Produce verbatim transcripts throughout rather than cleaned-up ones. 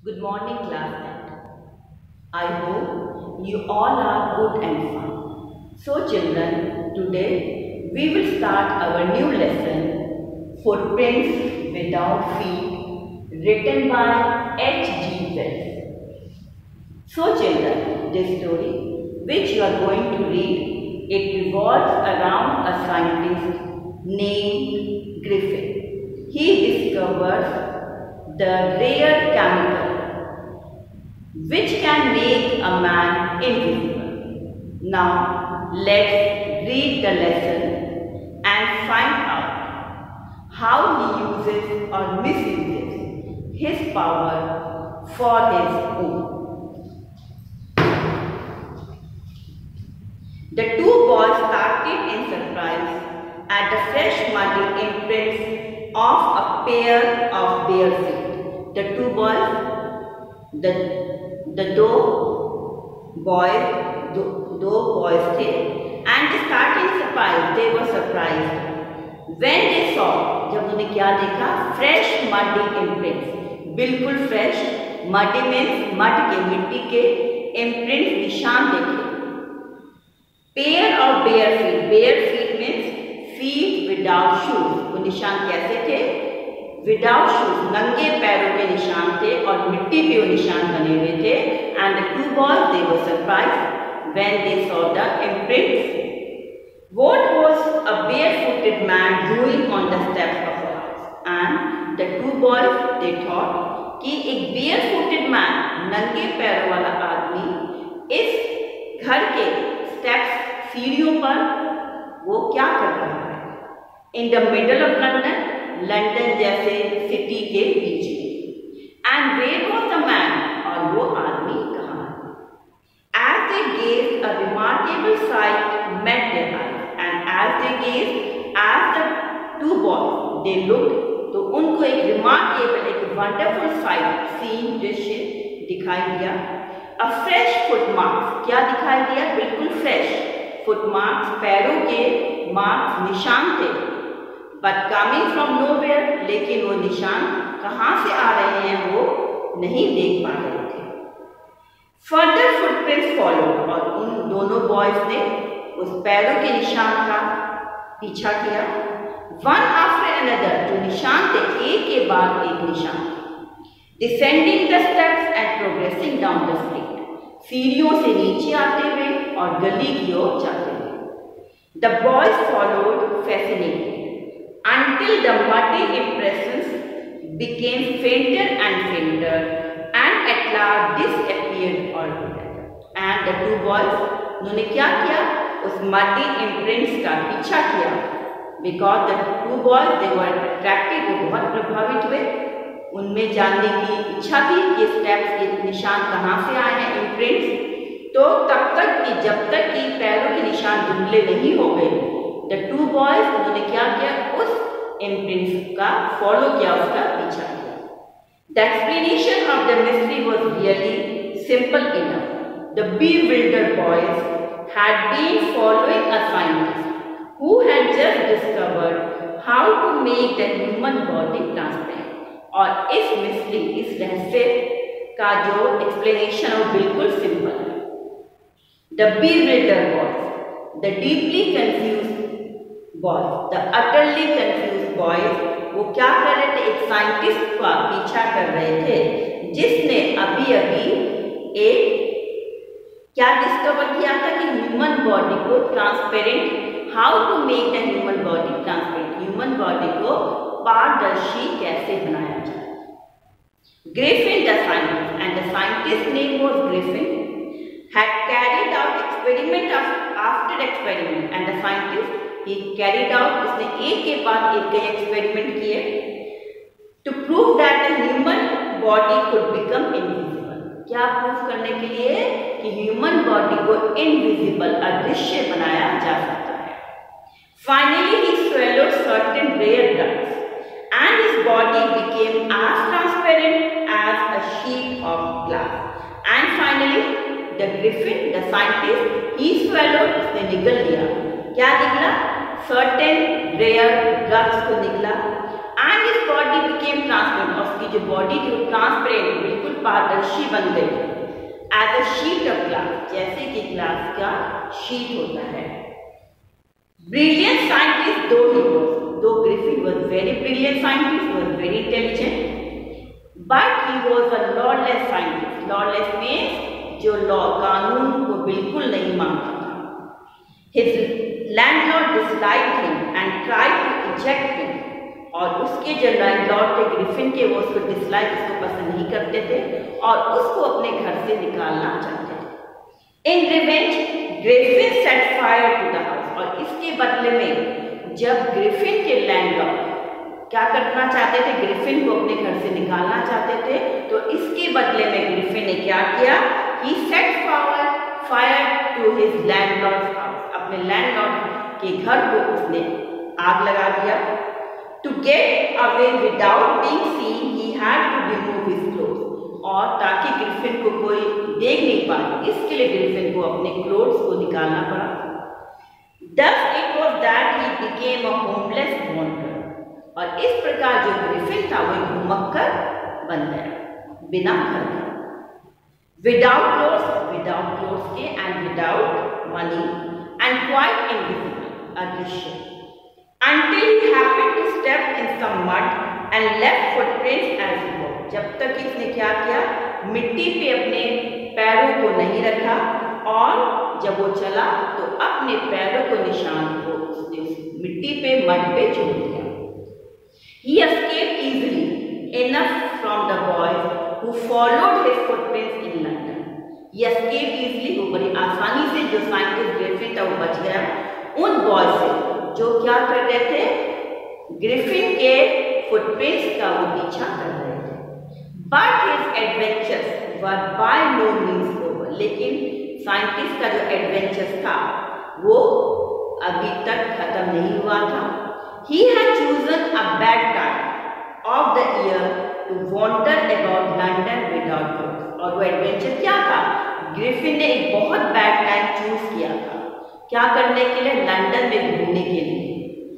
Good morning, classmate. I hope you all are good and fine. So, children, today we will start our new lesson, Footprints Without Feet, written by H G Wells. So, children, this story which you are going to read, it revolves around a scientist named Griffin. He discovers the rare chemical which can make a man invisible. Now, let's read the lesson and find out how he uses or misuses his power for his own. The two boys started in surprise at the fresh muddy imprints of a pair of bare feet. The two boys, the the दो boys, दो दो boys थे, and they started surprised. They were surprised when they saw, जब उन्हें क्या देखा? Fresh muddy imprints. बिल्कुल fresh. Muddy means mud के, मिट्टी के imprints, निशान देखे. Pair of bare feet. Bare feet means feet without shoes. वो निशान कैसे थे? Without shoes, नंगे पैरों के निशान थे और मिट्टी पे वो निशान बने हुए थे. And the two boys, they were surprised when they saw the imprints. What was a barefooted man doing on the steps of a house? And the two boys, they thought कि एक barefooted man, नंगे पैरों वाला आदमी इस घर के steps, सीढ़ियों पर वो क्या कर रहा है? In the middle of London, London जैसे सिटी के बीच में. And where was the man, और वो आदमी कहाँ है? As they gazed a remarkable sight met their eyes, and as they gazed, as the two boys they looked, तो उनको एक रिमार्केबल, एक वंडरफुल साइट, सीन, दृश्य दिखाई दिया. अ फ्रेश फुटमार्क्स, क्या दिखाई दिया? बिल्कुल फ्रेश फुटमार्क्स, पैरों के मार्क्स, निशान थे. But coming from nowhere, लेकिन वो निशान कहाँ से आ रहे हैं वो नहीं देख पा रहे थे. Further footprints followed, और उन दोनों बॉयज ने उस पैरों के निशान का पीछा किया. One after another, जो निशान थे एक के बाद एक निशान. Descending the steps and progressing down the street, सीढ़ियों से नीचे आते हुए और गली की ओर जाते हुए. The boys followed fascinated until the muddy impressions became fainter and fainter and at last disappeared altogether. And the two boys, उन्होंने क्या किया? उस muddy imprints का पीछा किया. Because the two boys, they were attracted, वो बहुत प्रभावित हुए. उनमें जानने की इच्छा थी कि स्टेप्स के निशान कहाँ से आए हैं, imprints. तो तब तक कि जब तक कि पैरों के निशान धुंधले नहीं हो गए, The two boys, उन्होंने क्या किया? उस imprints का फॉलो किया, उसका पीछा किया. The explanation of the mystery was really simple enough. The bewildered boys had been following a scientist who had just discovered how to make the human body transparent. और इस मिस्ट्री, इस रहस्य का जो explanation है वो बिल्कुल सिंपल है. The bewildered boys, the deeply confused boys, the utterly confused boys, वो क्या कर रहे थे? एक साइंटिस्ट का पीछा कर रहे थे जिसने अभी अभी एक क्या डिस्कवर किया था कि ह्यूमन बॉडी को transparent, how to make the human body transparent, human body को पारदर्शी कैसे बनाया जाए. Griffin the scientist, and the scientist name was Griffin, had carried out experiment after experiment, and the scientist, he carried out, उसने एक के बाद एक कई experiment किए to prove that the human body could become invisible. क्या proof करने के लिए? कि human body को invisible, अदृश्य बनाया जा सकता है. Finally he swallowed certain rare drugs and his body became as transparent as a sheet of glass. And finally the Griffin, the scientist, he swallowed, उसने निगल लिया. क्या निकला? Certain rare drugs को निकला. And his body became transparent, उसकी जो body जो ट्रांसपेरेंट बिल्कुल पारदर्शी बन गई, as a sheet of glass, जैसे कि ग्लास का शीट होता है। Brilliant scientist though he was, though Griffin was very brilliant scientist, was very intelligent, but he was a lawless scientist. Lawless means जो लॉ कानून को बिल्कुल नहीं मानता था। His landlord disliked him and tried to eject him. और उसके जो लैंडलॉर्ड थे ग्रिफिन के, वो उसको डिसलाइक, उसको पसंद नहीं करते थे और उसको अपने घर से निकालना चाहते थे। In revenge Griffin set fire to the house, और इसके बदले में जब ग्रिफिन के लैंडलॉर्ड क्या करना चाहते थे, ग्रिफिन को अपने घर से निकालना चाहते थे, तो इसके बदले में ग्रिफिन ने क्या किया, he set fire fire to his landlord house, अपने लैंडलॉर्ड के घर को उसने आग लगा दिया। To get away without being seen, he had to remove his clothes. और ताकि ग्रिफिन को कोई देख नहीं पाए, इसके लिए ग्रिफिन को अपने क्लोथ्स को निकालना पड़ा। Thus it was that he became a homeless wanderer. और इस प्रकार जो ग्रिफिन था वो घुमक्कर बन गया, बिना घर के। Without clothes, without clothes के and without money and quite invisible, अदृश्य। Until he happened to step in some mud and left footprints as he walked. जब तक इसने क्या किया, मिट्टी पे अपने पैरों को नहीं रखा, और जब वो चला तो अपने पैरों को निशान को उसने मिट्टी पे मड पे छोड़ दिया। He escaped easily enough from the boys who followed his footprints in London. He escaped easily, वो बड़ी आसानी से जो साइंटिस्ट ग्रिफिन था वो बच गया उन बॉयज से जो क्या कर रहे थे, ग्रिफिन के फुटप्रिंट्स का वो पीछा कर रहे थे। But his adventures were by no means over, लेकिन साइंटिस्ट का जो एडवेंचर्स था वो अभी तक खत्म नहीं हुआ था। He had chosen a bad time of the year to wander about London without clothes, और वो एडवेंचर क्या था, ग्रिफिन ने एक बहुत बैड टाइम चूज किया था, क्या करने के लिए, लंदन में घूमने के लिए।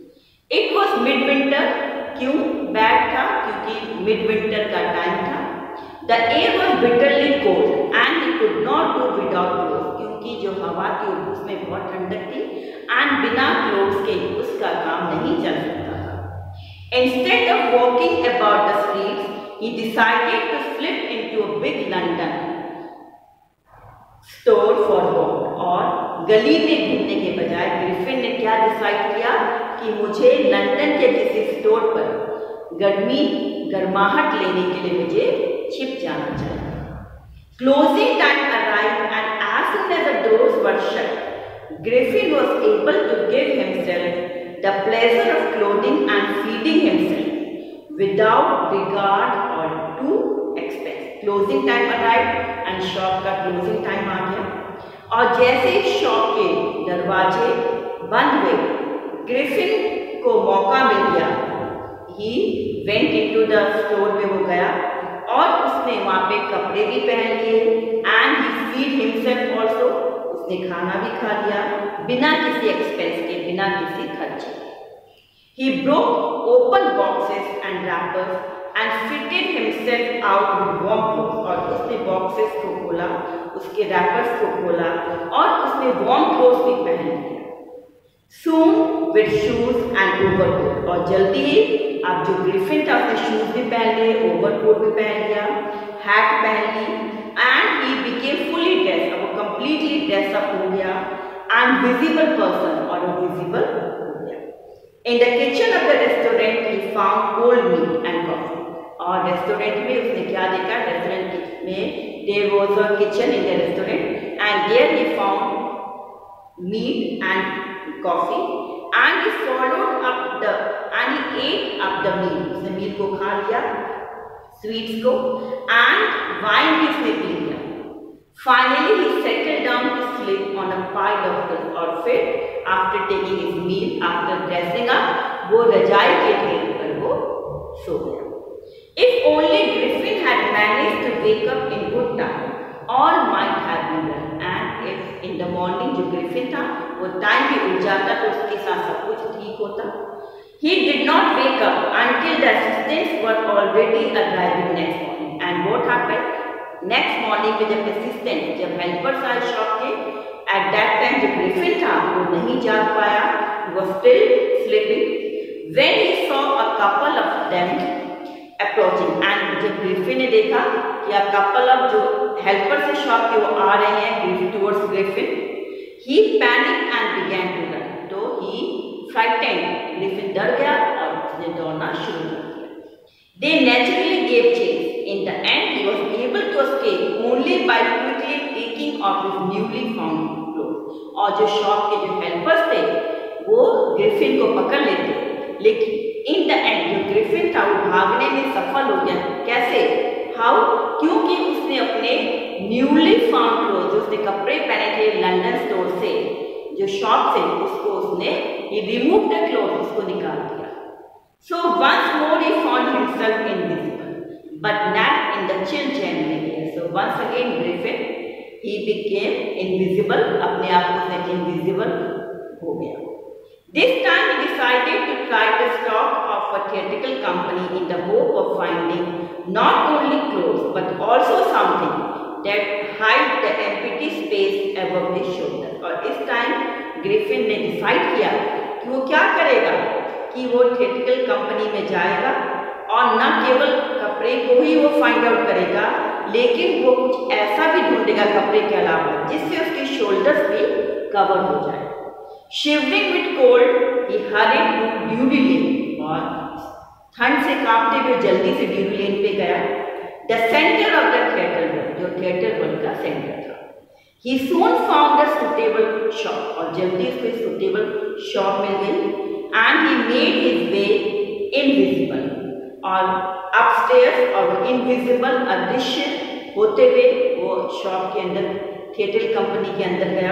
इट वॉज मिड विंटर, क्यों बैड था, क्योंकि मिड विंटर का टाइम था। The air was bitterly cold and he could not do without clothes, क्योंकि जो हवा थी उसमें बहुत ठंडक थी, एंड बिना क्लोथ्स के उसका काम नहीं चल सकता था। Instead of walking about the streets, he decided to slip into a big London store for walk, और गली में घूमने के बजाय ग्रिफिन ने क्या डिसाइड किया कि मुझे लंदन के किसी स्टोर पर गर्मी गर्माहट लेने के लिए मुझे छिप जाना चाहिए। Closing time arrived and as soon as the doors were shut, Griffin was able to give himself the pleasure of clothing and feeding himself without regard और to expense. Closing time arrived and shop का closing time आ गया, और जैसे shop के दरवाजे बंद हुए, ग्रिफिन को मौका मिल गया, he went into the store में वो गया और उसने वहाँ पे कपड़े भी पहन लिए, and he feed himself also, उसने खाना भी खा लिया बिना किसी एक्सपेंस के, बिना किसी खर्चे। He broke open boxes and wrappers and fitted himself out with warm clothes, और उसने बॉक्सेस को खोला, उसके रैपर्स को खोला और उसने वार्म क्लोथ्स भी पहन लिए। Soon with shoes and overcoat, और जल्दी ही अब जो ग्रिफिन था उसने शूज भी पहन लिए, ओवरकोट भी पहन लिया, हैट पहन ली, and he became fully dressed, अब वो completely dress up हो गया, and visible person, और वो visible हो गया। In the kitchen of the restaurant he found cold meat and coffee, और रेस्टोरेंट में उसने क्या देखा, रेस्टोरेंट में there was a kitchen in the restaurant and there he found meat and coffee, and he followed up the and he ate up the meal, उसने मील को खा लिया, स्वीट्स को, and wine भी उसने पी लिया। Finally he settled down to sleep on a pile of clothes, और फिर after taking his meal, after dressing up, वो रजाई के ढेर पर वो सो गया। If only Griffin had managed to wake up in good time, all might have been well. And if in the morning जो ग्रिफिन था वो टाइम भी उठ जाता तो उसके साथ सब कुछ ठीक होता। He did not wake up until the assistants were already already arriving next morning. And what happened? Next morning में जब assistant, जब helpers आए shop के, at that time जो Griffin था वो नहीं जाग पाया, he was still sleeping. When he saw a couple of them approaching, and जब Griffin ने देखा कि a couple of जो helpers से shop के वो आ रहे हैं towards Griffin, he panicked and began to run. तो he frightened, Griffin डर गया और उसने दौड़ना शुरू कर दिया. They naturally gave chase. In the end, he was able to escape only by quickly taking off his newly found clothes. और जो शॉप के जो हेल्पर्स थे वो ग्रिफिन को पकड़ लेते, लेकिन इन द एंड जो ग्रिफिन था वो भागने में सफल हो गया. कैसे? हाउ? क्योंकि उसने अपने न्यूली फाउंड क्लोथ, जो उसने कपड़े पहने थे लंदन स्टोर से, जो शॉप से, उसको उसने ही रिमूव द क्लोथ, उसको निकाल दिया. So once more he found himself invisible, but not in the chill January air. So once again Griffin, he became invisible. अपने आप को उसने invisible हो गया. This time he decided to try the stock of a theatrical company in the hope of finding not only clothes but also something that hide the empty space above his shoulder. और इस time Griffin ने decide किया कि वो क्या करेगा, कि वो थिएट्रिकल कंपनी में जाएगा और न केवल कपड़े को ही वो फाइंड आउट करेगा, लेकिन वो कुछ ऐसा भी ढूंढेगा कपड़े के अलावा जिससे उसके शोल्डर्स भी कवर हो जाए. Shivering with cold he hurried to Drury Lane, और ठंड से कांपते हुए जल्दी से ड्यूरी लेन पे गया. The centre of the theatre world, जो थिएटर वर्ल्ड का सेंटर था. He soon found a suitable shop, और जल्दी उसको सुटेबल शॉप मिल गई. And he made his way invisible, और upstairs और invisible अदृश्य होते हुए वो शॉप के अंदर, थिएटर कंपनी के अंदर गया.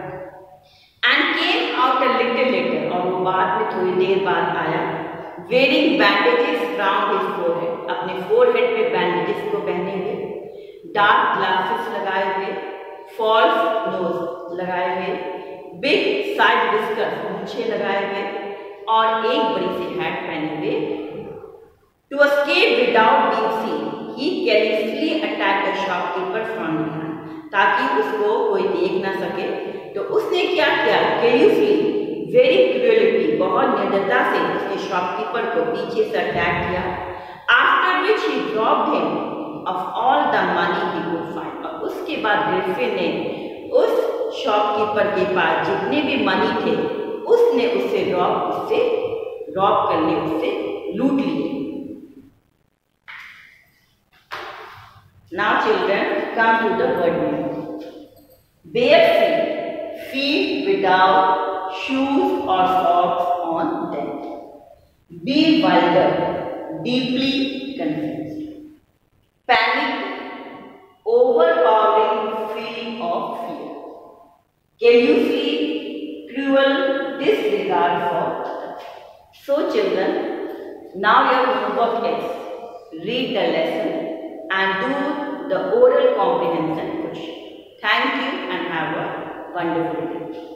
And came out a little later, और वो बाद में थोड़ी देर बाद आया. Wearing bandages round his forehead, अपने forehead पे bandages को पहने हुए, dark glasses लगाए हुए, false nose लगाए हुए, big side whiskers मूंछें लगाए हुए और एक बड़ी सी हैट पहने हुए. To escape without being seen, he carelessly attacked the shopkeeper from behind, ताकि उसको कोई देख ना सके. तो उसने क्या किया? Carelessly, very cruelty, बहुत निर्दयता से उसने शॉपकीपर को पीछे से अटैक किया. After which he robbed him of all the money he could find, और उसके बाद ग्रिफिन ने उस शॉपकीपर के पास जितने भी मनी थे उसने उससे रॉब उससे रॉब करने उससे लूट लिए. Now children, come to the word meaning. Bare feet, feet without shoes or socks on them. Bewildered, deeply confused. Panic, overpowering feeling of fear. Can you see cruel disregard for others? So children, now your homework is read the lesson and do the oral comprehension question. Thank you and have a wonderful day.